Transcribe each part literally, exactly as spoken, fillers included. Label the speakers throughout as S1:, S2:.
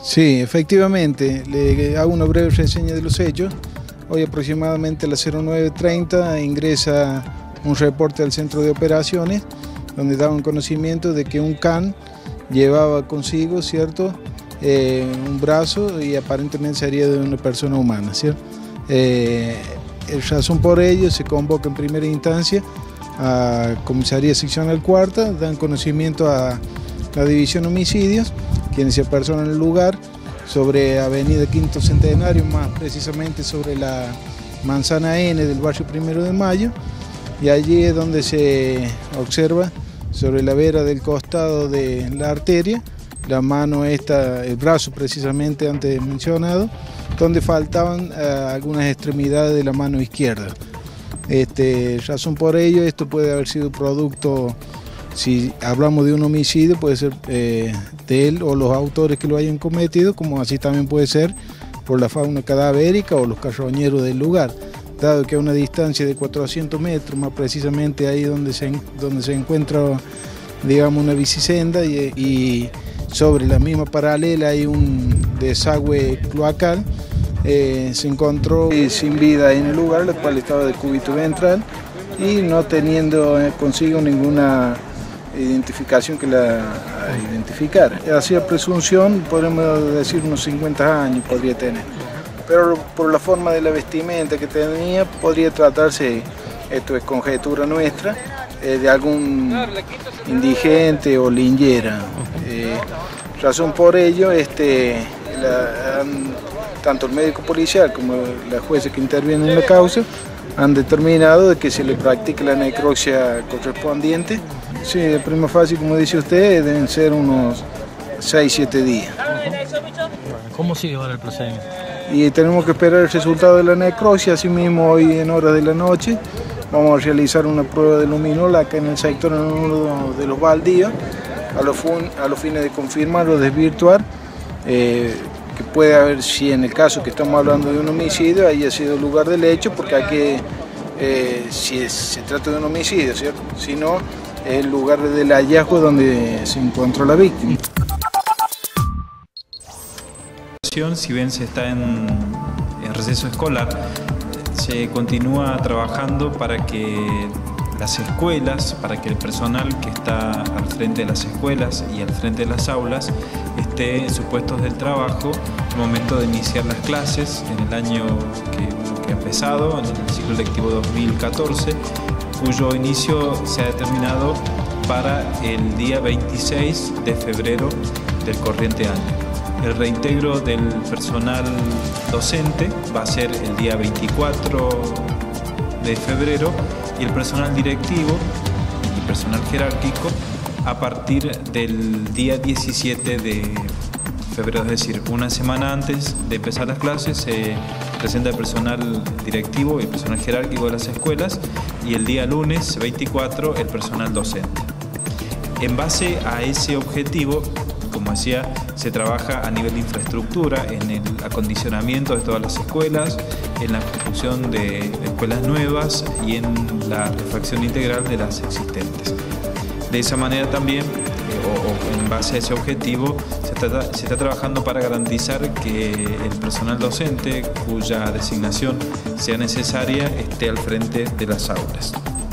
S1: Sí, efectivamente, le hago una breve reseña de los hechos. Hoy aproximadamente a las cero nueve treinta ingresa un reporte al centro de operaciones donde daban conocimiento de que un can llevaba consigo, ¿cierto?, eh, un brazo y aparentemente sería de una persona humana, ¿cierto? Eh, el razón por ello se convoca en primera instancia a Comisaría Seccional Cuarta, dan conocimiento a la División Homicidios, quienes se apersonan en el lugar sobre Avenida Quinto Centenario, más precisamente sobre la Manzana N del barrio Primero de Mayo, y allí es donde se observa sobre la vera del costado de la arteria, la mano esta, el brazo precisamente antes mencionado, donde faltaban uh, algunas extremidades de la mano izquierda. Este, razón por ello, esto puede haber sido producto, si hablamos de un homicidio, puede ser eh, de él o los autores que lo hayan cometido, como así también puede ser por la fauna cadavérica o los carroñeros del lugar, dado que a una distancia de cuatrocientos metros, más precisamente ahí donde se, donde se encuentra, digamos, una bicisenda y, y sobre la misma paralela hay un desagüe cloacal, eh, se encontró sin vida en el lugar, la cual estaba de cúbito ventral y no teniendo consigo ninguna identificación que la identificara. Hacía presunción, podemos decir unos cincuenta años podría tener, pero por la forma de la vestimenta que tenía podría tratarse, esto es conjetura nuestra, eh, de algún indigente o linguera. Eh, razón por ello, este, la, han, tanto el médico policial como la jueza que interviene en la causa han determinado de que se le practique la necropsia correspondiente. Sí, de prima facie, como dice usted, deben ser unos seis siete días.
S2: ¿Cómo sigue ahora el procedimiento?
S1: Y tenemos que esperar el resultado de la necropsia. Asimismo, hoy en horas de la noche vamos a realizar una prueba de luminol acá en el sector, en uno de los baldíos, a los, fun, a los fines de confirmar o desvirtuar eh, que puede haber, si en el caso que estamos hablando de un homicidio, haya sido el lugar del hecho, porque aquí, eh, si es, se trata de un homicidio, ¿cierto? Si no, es el lugar del hallazgo donde se encontró la víctima.
S3: Si bien se está en, en receso escolar, se continúa trabajando para que las escuelas, para que el personal que está al frente de las escuelas y al frente de las aulas esté en sus puestos del trabajo al momento de iniciar las clases en el año que, que ha empezado, en el ciclo lectivo dos mil catorce, cuyo inicio se ha determinado para el día veintiséis de febrero del corriente año. El reintegro del personal docente va a ser el día veinticuatro de febrero y el personal directivo y personal jerárquico a partir del día diecisiete de febrero, es decir, una semana antes de empezar las clases se presenta el personal directivo y el personal jerárquico de las escuelas y el día lunes veinticuatro el personal docente. En base a ese objetivo, como decía, se trabaja a nivel de infraestructura, en el acondicionamiento de todas las escuelas, en la construcción de escuelas nuevas y en la refacción integral de las existentes. De esa manera también, eh, o, o en base a ese objetivo, se está, se está trabajando para garantizar que el personal docente, cuya designación sea necesaria, esté al frente de las aulas.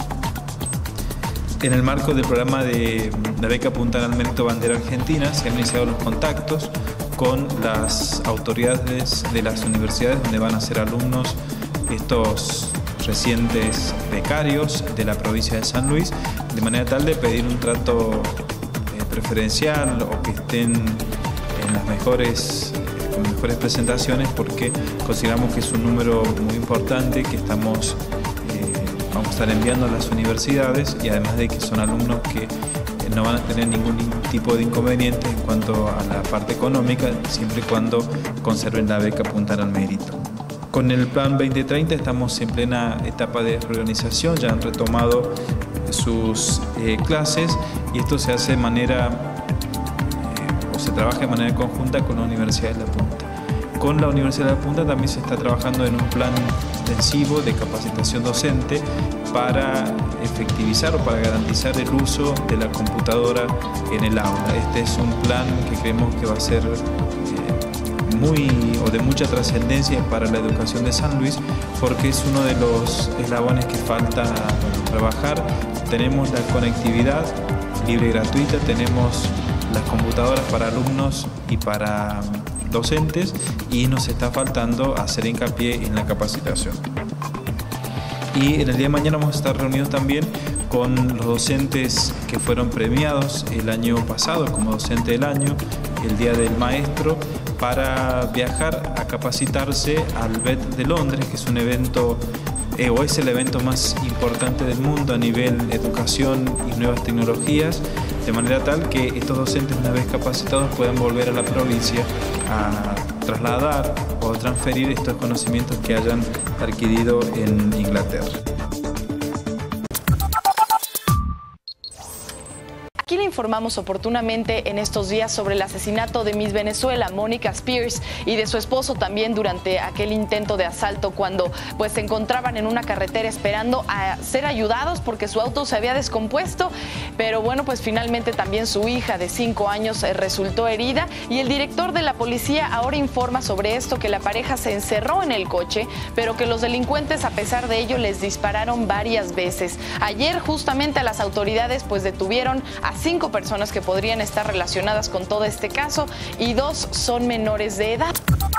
S3: En el marco del programa de la beca Apuntar al Mérito Bandera Argentina se han iniciado los contactos con las autoridades de las universidades donde van a ser alumnos estos recientes becarios de la provincia de San Luis, de manera tal de pedir un trato eh, preferencial o que estén en las mejores, eh, con mejores presentaciones, porque consideramos que es un número muy importante que estamos vamos a estar enviando a las universidades, y además de que son alumnos que no van a tener ningún tipo de inconveniente en cuanto a la parte económica, siempre y cuando conserven la beca Apuntar al Mérito. Con el Plan veinte treinta estamos en plena etapa de reorganización, ya han retomado sus eh, clases y esto se hace de manera, eh, o se trabaja de manera conjunta con la Universidad de La Punta. Con la Universidad de La Punta también se está trabajando en un plan intensivo de capacitación docente para efectivizar o para garantizar el uso de la computadora en el aula. Este es un plan que creemos que va a ser eh, muy o de mucha trascendencia para la educación de San Luis, porque es uno de los eslabones que falta trabajar. Tenemos la conectividad libre y gratuita, tenemos las computadoras para alumnos y para docentes, y nos está faltando hacer hincapié en la capacitación. Y en el día de mañana vamos a estar reunidos también con los docentes que fueron premiados el año pasado como docente del año, el Día del Maestro, para viajar a capacitarse al B E T de Londres, que es un evento, eh, o es el evento más importante del mundo a nivel educación y nuevas tecnologías, de manera tal que estos docentes, una vez capacitados, puedan volver a la provincia a trasladar o transferir estos conocimientos que hayan adquirido en Inglaterra.
S4: Aquí le informamos oportunamente en estos días sobre el asesinato de Miss Venezuela, Mónica Spears, y de su esposo también durante aquel intento de asalto cuando pues se encontraban en una carretera esperando a ser ayudados porque su auto se había descompuesto. Pero bueno, pues finalmente también su hija de cinco años resultó herida, y el director de la policía ahora informa sobre esto, que la pareja se encerró en el coche, pero que los delincuentes a pesar de ello les dispararon varias veces. Ayer justamente a las autoridades pues detuvieron a cinco personas que podrían estar relacionadas con todo este caso, y dos son menores de edad.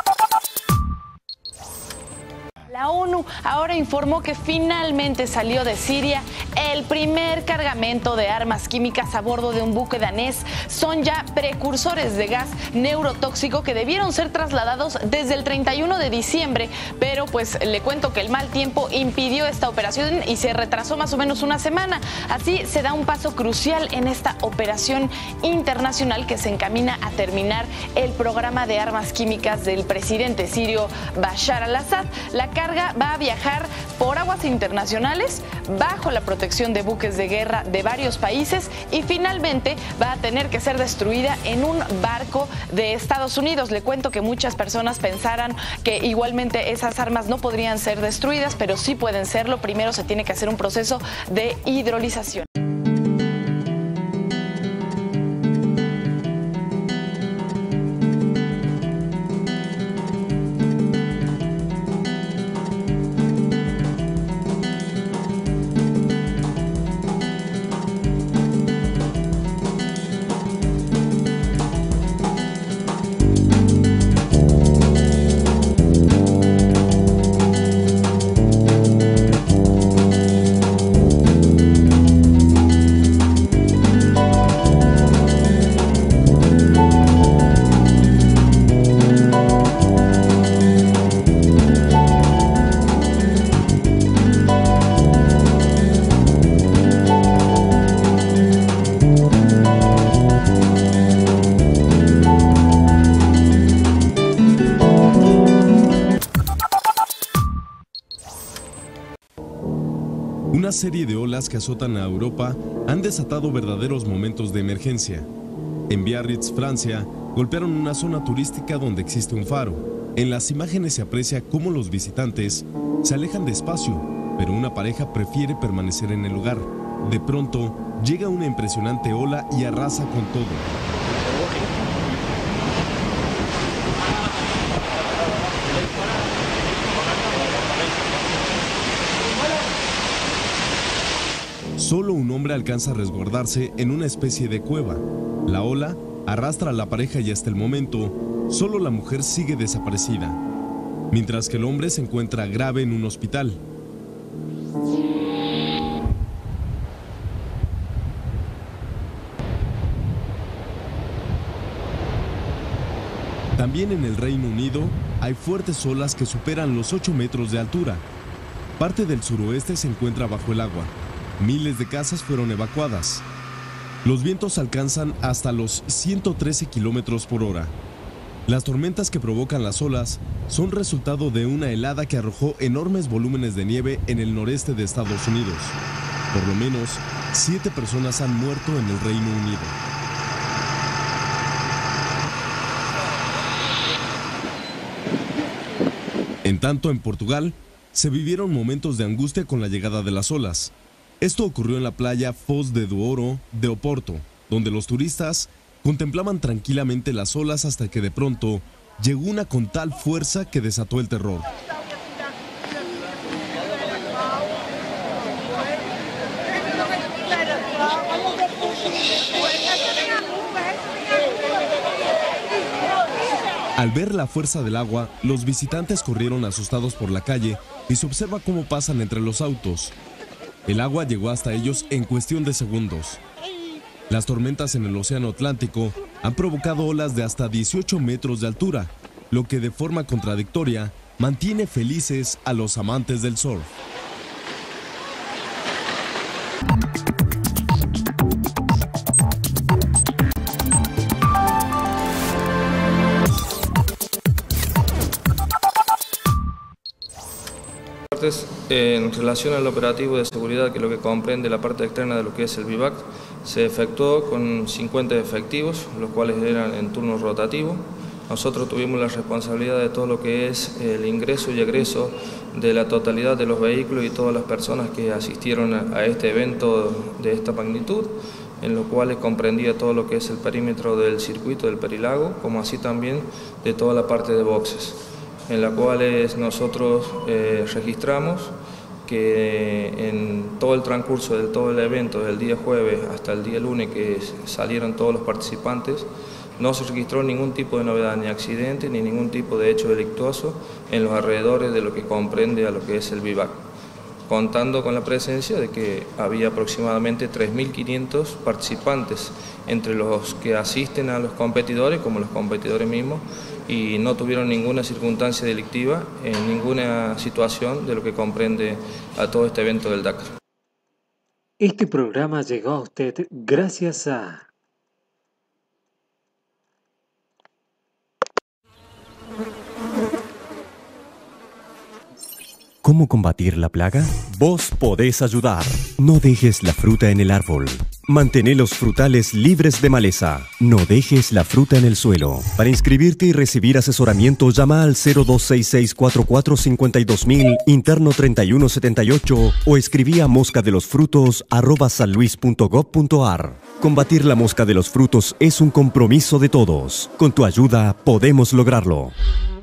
S4: La ONU ahora informó que finalmente salió de Siria el primer cargamento de armas químicas a bordo de un buque danés. Son ya precursores de gas neurotóxico que debieron ser trasladados desde el treinta y uno de diciembre, pero pues le cuento que el mal tiempo impidió esta operación y se retrasó más o menos una semana. Así se da un paso crucial en esta operación internacional que se encamina a terminar el programa de armas químicas del presidente sirio Bashar al-Assad. La carga va a viajar por aguas internacionales bajo la protección de buques de guerra de varios países, y finalmente va a tener que ser destruida en un barco de Estados Unidos. Le cuento que muchas personas pensaran que igualmente esas armas no podrían ser destruidas, pero sí pueden serlo. Primero se tiene que hacer un proceso de hidrolización.
S5: Una serie de olas que azotan a Europa han desatado verdaderos momentos de emergencia. En Biarritz, Francia, golpearon una zona turística donde existe un faro. En las imágenes se aprecia cómo los visitantes se alejan despacio, pero una pareja prefiere permanecer en el lugar. De pronto, llega una impresionante ola y arrasa con todo. Solo un hombre alcanza a resguardarse en una especie de cueva. La ola arrastra a la pareja y hasta el momento, solo la mujer sigue desaparecida, mientras que el hombre se encuentra grave en un hospital. También en el Reino Unido hay fuertes olas que superan los ocho metros de altura. Parte del suroeste se encuentra bajo el agua. Miles de casas fueron evacuadas. Los vientos alcanzan hasta los ciento trece kilómetros por hora. Las tormentas que provocan las olas son resultado de una helada que arrojó enormes volúmenes de nieve en el noreste de Estados Unidos. Por lo menos, siete personas han muerto en el Reino Unido. En tanto, en Portugal, se vivieron momentos de angustia con la llegada de las olas. Esto ocurrió en la playa Foz de Douro de Oporto, donde los turistas contemplaban tranquilamente las olas hasta que de pronto llegó una con tal fuerza que desató el terror. Al ver la fuerza del agua, los visitantes corrieron asustados por la calle y se observa cómo pasan entre los autos. El agua llegó hasta ellos en cuestión de segundos. Las tormentas en el Océano Atlántico han provocado olas de hasta dieciocho metros de altura, lo que de forma contradictoria mantiene felices a los amantes del surf.
S6: En relación al operativo de seguridad, que es lo que comprende la parte externa de lo que es el vivac, se efectuó con cincuenta efectivos, los cuales eran en turno rotativo. Nosotros tuvimos la responsabilidad de todo lo que es el ingreso y egreso de la totalidad de los vehículos y todas las personas que asistieron a este evento de esta magnitud, en lo cual comprendía todo lo que es el perímetro del circuito del Perilago, como así también de toda la parte de boxes, en la cual nosotros eh, registramos que en todo el transcurso de todo el evento, del día jueves hasta el día lunes que salieron todos los participantes, no se registró ningún tipo de novedad, ni accidente, ni ningún tipo de hecho delictuoso en los alrededores de lo que comprende a lo que es el vivac, contando con la presencia de que había aproximadamente tres mil quinientos participantes, entre los que asisten a los competidores como los competidores mismos, y no tuvieron ninguna circunstancia delictiva en ninguna situación de lo que comprende a todo este evento del Dakar.
S7: Este programa llegó a usted gracias a...
S8: ¿Cómo combatir la plaga? Vos podés ayudar. No dejes la fruta en el árbol. Mantén los frutales libres de maleza. No dejes la fruta en el suelo. Para inscribirte y recibir asesoramiento, llama al cero dos seis seis cuatro cuatro cinco dos mil, interno treinta y uno setenta y ocho, o escribí a moscadelosfrutos arroba sanluis punto gob punto ar. Combatir la mosca de los frutos es un compromiso de todos. Con tu ayuda podemos lograrlo.